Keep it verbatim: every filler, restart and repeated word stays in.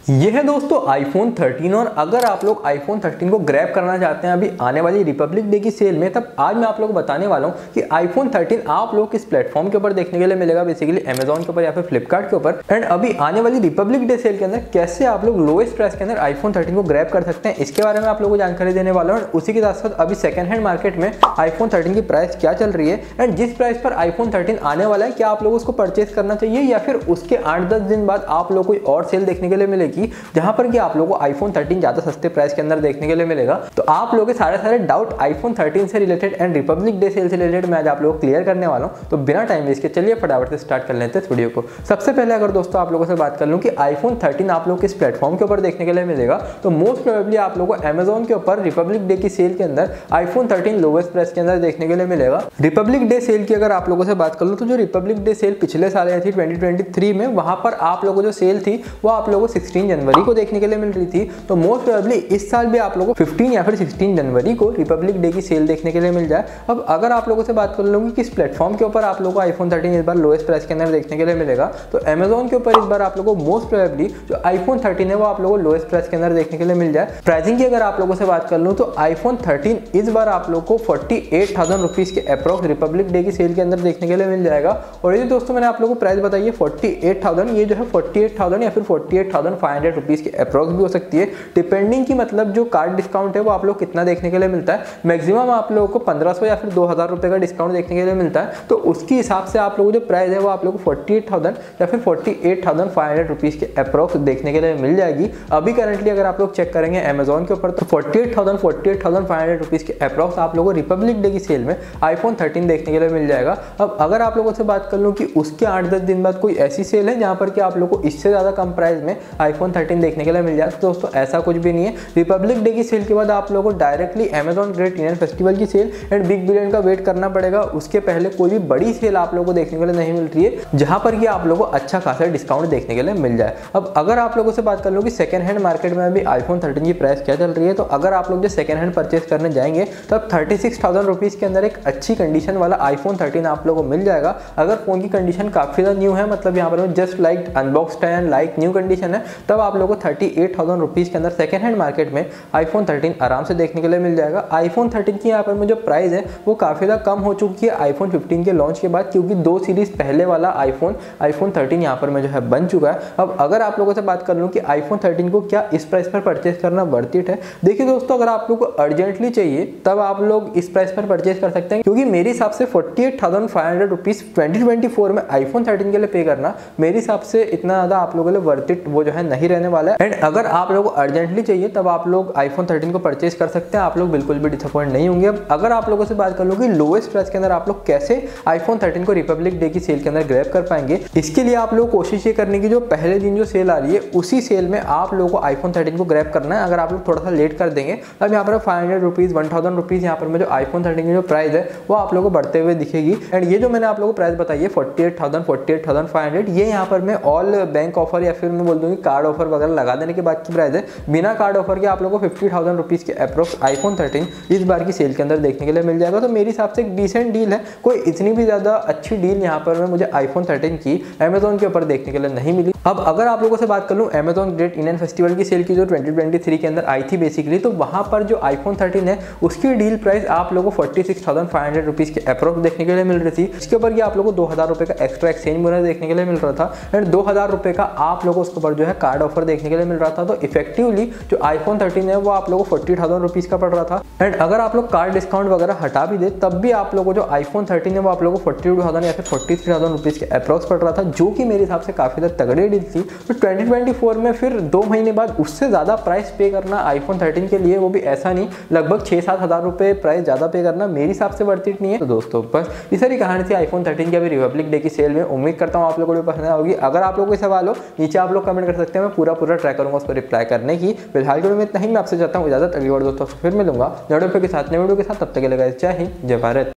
ये है दोस्तों आईफोन थर्टीन। और अगर आप लोग आईफोन थर्टीन को ग्रैब करना चाहते हैं अभी आने वाली रिपब्लिक डे की सेल में, तब आज मैं आप लोगों को बताने वाला हूँ कि आईफोन थर्टीन आप लोग किस प्लेटफॉर्म के ऊपर देखने के लिए मिलेगा, बेसिकली अमेजॉन के ऊपर या फिर फ्लिपकार्ट के ऊपर। एंड अभी आने वाली रिपब्लिक डे सेल के अंदर कैसे आप लोग लोएस्ट प्राइस के अंदर आईफोन थर्टीन को ग्रैब कर सकते हैं, इसके बारे में आप लोगों को जानकारी देने वाला हूँ। उसी के साथ साथ अभी सेकंड हैंड मार्केट में आईफोन थर्टीन की प्राइस क्या चल रही है एंड जिस प्राइस पर आईफोन थर्टीन आने वाला है क्या आप लोग उसको परचेज करना चाहिए या फिर उसके आठ दस दिन बाद आप लोग कोई और सेल देखने के लिए मिलेगी जहां पर कि आप लोगों को आईफोन थर्टीन ज्यादा सस्ते प्राइस के अंदर देखने के लिए मिलेगा। तो आप लोगों के सारे सारे डाउट आईफोन थर्टीन से related and republic day sale से रिलेटेड मैं आज आप लोगों को क्लियर करने वाला हूं। तो बिना टाइम वेस्ट के चलिए फटाफट से स्टार्ट कर लेते हैं इस वीडियो को। सबसे पहले अगर दोस्तों आप लोगों से बात कर लूं कि आईफोन थर्टीन आप लोग किस प्लेटफॉर्म के ऊपर देखने के लिए मिलेगा, तो मोस्ट प्रोबेबली आप लोगों को अमेजॉन के ऊपर रिपब्लिक डे की सेल के अंदर आईफोन थर्टीन लोवेस्ट प्राइस के अंदर देखने के लिए मिलेगा। रिपब्लिक डे सेल की अगर आप लोगों से बात कर लूं तो जो रिपब्लिक डे सेल पिछले साल आई थी ट्वेंटी ट्वेंटी थ्री में, वहां पर आप लोगों को जो सेल थी वो आप लोगों को सिक्सटीन जनवरी को देखने के लिए मिल रही थी। तो मोस्ट प्रोबेबली इस साल भी आप लोगों को फिफ्टीन या फिर सिक्सटीन जनवरी को रिपब्लिक डे की सेल देखने के लिए मिल जाए। अब अगर आप लोगों से बात कर लूंगी किस प्लेटफॉर्म के ऊपर आप लोगों को आईफोन थर्टीन इस बार लोएस्ट प्राइस के अंदर देखने के लिए मिलेगा, तो अमेजॉन के ऊपर इस बार आप लोगों को मोस्ट प्रोबेबली जो आईफोन थर्टीन है वो आप लोगों को लोएस्ट प्राइस के अंदर देखने के लिए मिल जाए। प्राइसिंग की अगर आप लोगों से बात कर लूं तो आईफोन थर्टीन इस बार आप लोगों को फोर्टी एट थाउजेंड रुपीज के अप्रॉक्स रिपब्लिक डे की सेल के अंदर देखने के लिए मिल जाएगा। और ये दोस्तों मैंने आप लोगों को प्राइस बताई है फोर्टी एट थाउजेंड, ये जो है फोर्टी एट थाउजेंड या फिर forty eight thousand five hundred rupees के अप्रॉक्स भी हो सकती है, डिपेंडिंग की मतलब जो कार्ड डिस्काउंट है वो आप लोग कितना देखने के लिए मिलता है। मैक्सिमम आप लोगों को पंद्रह सौ या फिर दो हजार रुपए का डिस्काउंट देखने के लिए मिलता है। तो उसके हिसाब से आप लोगों को जो प्राइस है वो आप लोगों को फोर्टी एट थाउजेंड या फिर forty eight thousand five hundred rupees के अप्रॉक्स देखने के लिए मिल जाएगी। अभी करंटली अगर आप लोग चेक करेंगे अमेजॉन के ऊपर तो forty eight thousand forty eight thousand five hundred rupees के अप्रॉक्स आप लोगों को रिपब्लिक डे की सेल में आईफोन थर्टीन देखने के लिए मिल जाएगा। अब अगर आप लोगों से बात कर लूँ कि उसके आठ दस दिन बाद कोई ऐसी सेल है जहां पर कि आप लोगों को इससे ज्यादा कम प्राइस में आईफोन थर्टीन देखने के लिए मिल जाए, तो दोस्तों ऐसा कुछ भी नहीं है। रिपब्लिक डे की सेल के बाद आप लोगों को directly Amazon great Indian festival की सेल एंड बिग बिलियन का वेट करना पड़ेगा। उसके पहले कोई भी बड़ी सेल आप लोगों को देखने के लिए नहीं मिल रही है जहां पर कि आप लोगों को अच्छा खासा डिस्काउंट देखने के लिए मिल जाए। अब अगर आप लोगों से बात कर लो कि सेकंड हैंड मार्केट में अभी आईफोन थर्टीन की प्राइस क्या चल रही है, तो अगर आप लोग जो सेकंड हैंड परचेस करने जाएंगे तब थर्टी सिक्स थाउजेंड रुपीज के अंदर एक अच्छी कंडीशन वाला आईफोन थर्टीन आप लोगों को मिल जाएगा। अगर फोन की कंडीशन काफी ज्यादा न्यू है, मतलब यहाँ पर just like unboxed and like new condition है, तब आप लोगों को थर्टी एट थाउजेंड रुपीज के अंदर सेकंड हैंड मार्केट में आईफोन थर्टीन आराम से देखने के लिए मिल जाएगा। आईफोन थर्टीन की यहाँ पर में जो प्राइस है वो काफी ज्यादा कम हो चुकी है आईफोन फिफ्टीन के लॉन्च के बाद, क्योंकि दो सीरीज पहले वाला आईफोन आईफोन थर्टीन यहाँ पर में जो है बन चुका है। अब अगर आप लोगों से बात कर लूँ कि आईफोन थर्टीन को क्या इस प्राइस पर परचेज करना वर्थ इट है, देखिए दोस्तों अगर आप लोग को अर्जेंटली चाहिए तब आप लोग इस प्राइस पर परचेज कर सकते हैं, क्योंकि मेरे हिसाब से forty eight thousand five hundred rupees twenty twenty four में आईफोन थर्टीन के लिए पे करना मेरे हिसाब से इतना ज्यादा आप लोगों के लिए वर्थ इट वो जो है नहीं रहने वाला है। एंड अगर आप लोगों को अर्जेंटली चाहिए तब आप लोग आईफोन थर्टीन को परचेज कर सकते हैं, आप लोग बिल्कुल भी डिसअपॉइंट नहीं होंगे। अब अगर आप लोगों से बात कर लो कि लोएस्ट प्राइस के अंदर आप लोग कैसे आईफोन थर्टीन को रिपब्लिक डे की सेल के अंदर ग्रैब कर पाएंगे, इसके लिए आप लोग कोशिश ये करने की जो पहले दिन जो सेल आ रही है उसी सेल में आप लोगों को आईफोन थर्टीन को ग्रैब करना है। अगर आप लोग थोड़ा सा लेट कर देंगे तब यहाँ पर five hundred rupees one thousand rupees यहाँ पर में जो आईफोन थर्टीन की जो प्राइस है वो आप लोगों को बढ़ते हुए दिखेगी। एंड ये जो मैंने आप लोगों को प्राइस बताई है forty eight thousand forty eight thousand five hundred, ये यहाँ पर मैं ऑल बैंक ऑफर या फिर मैं बोल दूंगी कार्ड ऑफर वगैरह लगा देने के बाद की प्राइस है। बिना कार्ड ऑफर के आप लोगों को फिफ्टी थाउजेंड रुपीज के अप्रोक्स आईफोन थर्टीन इस बार की सेल के अंदर देखने के लिए मिल जाएगा। तो मेरे हिसाब से एक डिसेंट डील है, कोई इतनी भी ज्यादा अच्छी डील यहाँ पर में मुझे आईफोन थर्टीन की अमेजॉन के ऊपर देखने के लिए नहीं मिली। अब अगर आप लोगों से बात कर लूँ अमेजॉन ग्रेट इंडियन फेस्टिवल की सेल की जो ट्वेंटी ट्वेंटी थ्री के अंदर आई थी बेसिकली, तो वहां पर जो आईफोन थर्टीन है उसकी डील प्राइस आप लोगों को forty six thousand five hundred rupees के अप्रोक्स देखने के लिए मिल रही थी। इसके ऊपर आप लोगों को दो हजार रुपए का एक्स्ट्रा एक्सचेंज बोनस देखने के लिए मिल रहा था एंड दो हजार रुपए का आप लोगों को उसके ऊपर जो है कार्ड ऑफर देखने के लिए मिल रहा था। तो इफेक्टिवली जो आईफोन थर्टीन है वो आप लोगों को फोर्टी थाउजेंड रुपीज का पड़ रहा था। एंड अगर आप लोग कार्ड डिस्काउंट वगैरह हटा भी दे तब भी आप लोगों को जो आईफोन थर्टीन है वो आप लोगों को फोर्टी टू थाउजेंड या फिर फोर्टी थ्री थाउजेंड रुपीज के अप्रोक्स पड़ रहा था, जो कि मेरे हिसाब से काफी ज्यादा तगड़ी डील थी। तो ट्वेंटी ट्वेंटी फोर में फिर दो महीने बाद उससे ज्यादा प्राइस पे करना आईफोन थर्टीन के लिए, वो भी ऐसा नहीं लगभग छह सात हजार रुपए प्राइस ज्यादा पे करना मेरे हिसाब से वर्थ इट नहीं है। तो दोस्तों बस इस सारी कहानी थी आईफोन थर्टीन की अभी रिपब्लिक डे की सेल में। उम्मीद करता हूँ आप लोगों को पसंद होगी। अगर आप लोगों को सवाल हो नीचे आप लोग कमेंट कर सकते हैं, मैं पूरा पूरा ट्राई करूंगा उसको रिप्लाई करने की। फिलहाल के में इतना ही, मैं आपसे चाहता हूँ इजाजत, अगली बार दोस्तों फिर मिलूंगा नए वीडियो के साथ नए वीडियो के साथ। तब तक के लिए जय हिंद जय भारत।